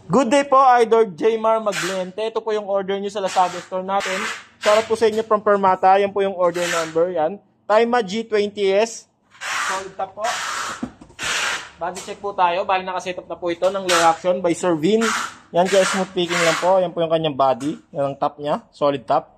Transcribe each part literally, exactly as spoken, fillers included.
Good day po, Idol Jmar Maglente. Ito po yung order nyo sa Lazada store natin. Shoutout po sa inyo from Permata. Yan po yung order number. Yan. Taima G twenty S. Solid top po. Body check po tayo. Bali nakasetup na po ito ng reaction by Sir Vin. Yan kaya smooth picking lang po. Yan po yung kanyang body. Yan ang top niya. Solid top.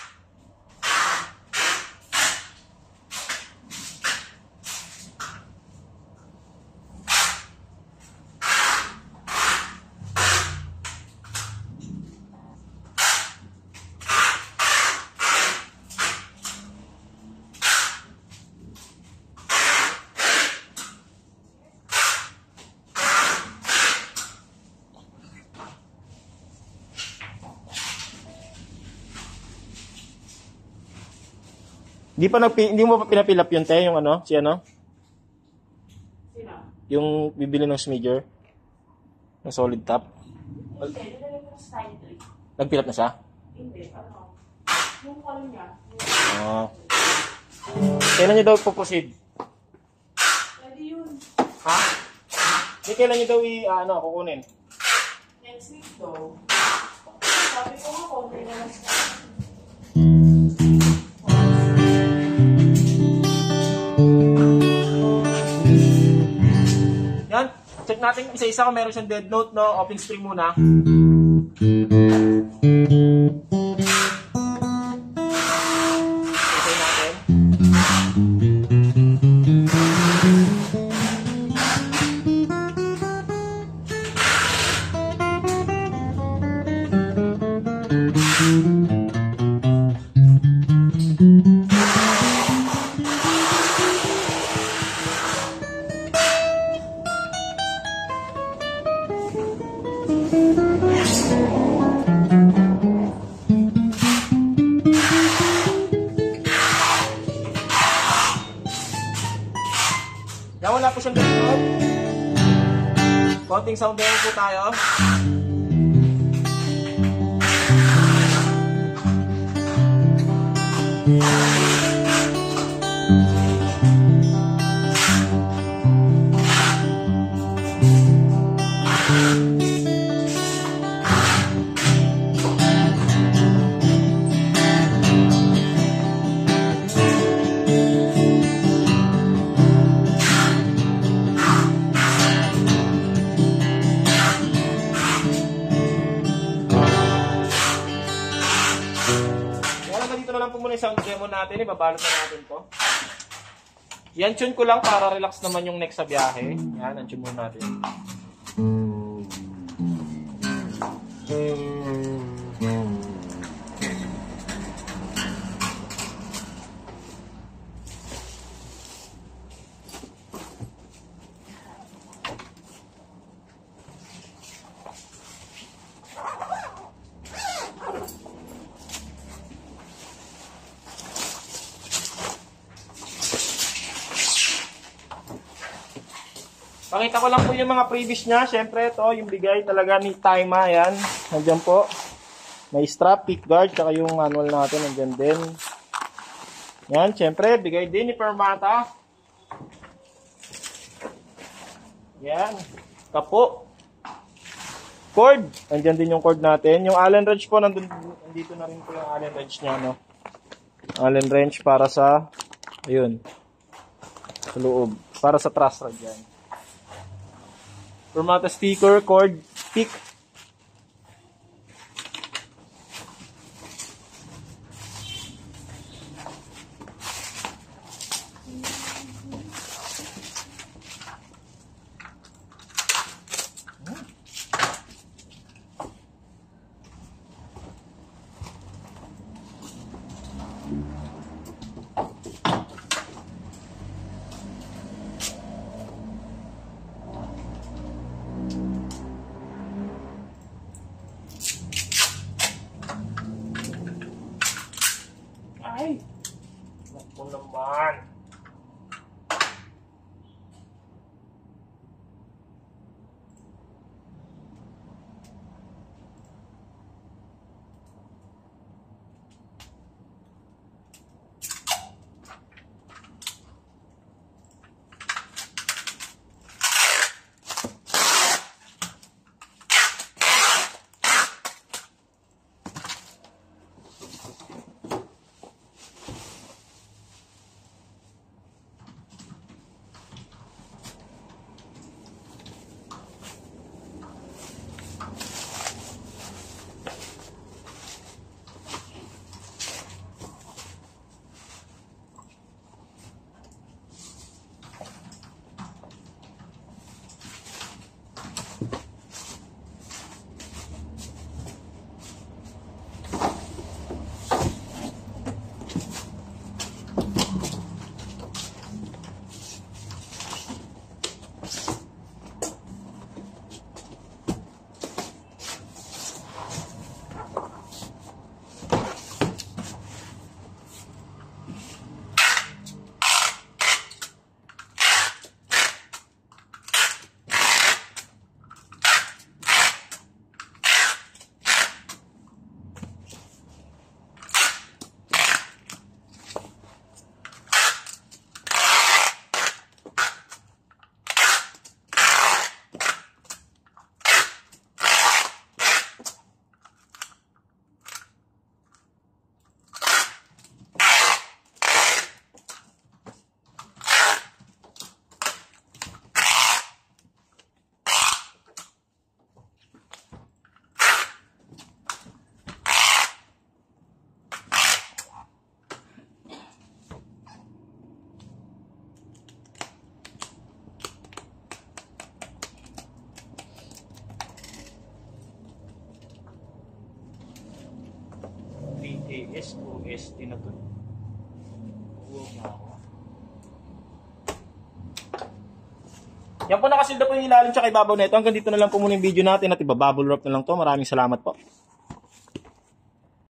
Hindi pa nagpi, hindi mo pa pinapilap yun, te, yung ano, si ano? Sino? Yung bibili ng smidger. Ng solid top. Hindi, nilagay ko sa time three. Nagpilap na siya? Hindi, ano? Yung call niya. Oo. Kailan niyo daw po-proceed? Pwede yun. Ha? Hindi, kailan niyo daw i, ano, kukunin? Next week daw. Sabi ko nga, konti na lang sa yan, check natin isa-isa kung meron siyang dead note, no? Open string muna. Okay natin. Yan, wala po siyang ganun. Konting sound lang po tayo. Dito na lang po muna yung sound demo natin. Ibabalot na natin to. Yan, tune ko lang para relax naman yung next sa biyahe. Yan, ang tune muna natin. Pakita ko lang po yung mga previous niya. Siyempre, ito, yung bigay talaga ni Taima. Yan. Nandiyan po. May strap, pick guard, saka yung manual natin. Nandiyan din. Yan, siyempre, bigay din ni Permata. Yan. Kapo. Cord. Nandiyan din yung cord natin. Yung Allen wrench po, nandun, nandito na rin po yung Allen wrench niya, no? Allen wrench para sa, ayun, sa loob. Para sa truss rod yan. Permata sticker, cord, pick. S o S T na to. Huwag na ako. Yan po, nakasilda po yung ilalim tsaka ibabaw na ito. Hanggang dito na lang po muna yung video natin at ibabubble wrap na lang to. Maraming salamat po.